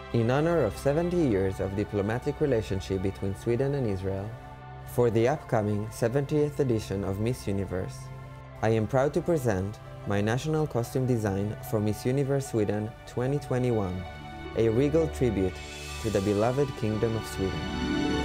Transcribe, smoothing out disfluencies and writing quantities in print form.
In honor of 70 years of diplomatic relationship between Sweden and Israel, for the upcoming 70th edition of Miss Universe, I am proud to present my national costume design for Miss Universe Sweden 2021, a Regal tribute to the beloved Kingdom of Sweden.